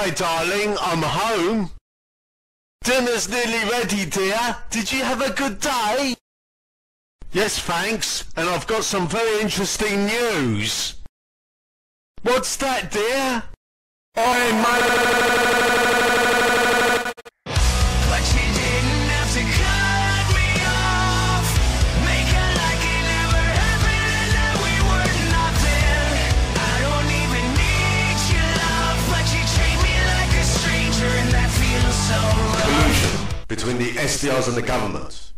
Hi, darling, I'm home. Dinner's nearly ready, dear. Did you have a good day? Yes, thanks, and I've got some very interesting news. What's that, dear? Oi, But you didn't have to cut me off. Make it like it never happened and that we were nothing. I don't even need your love, but you treat me like a stranger and that feels so wrong. Collusion between the SDRs and the government.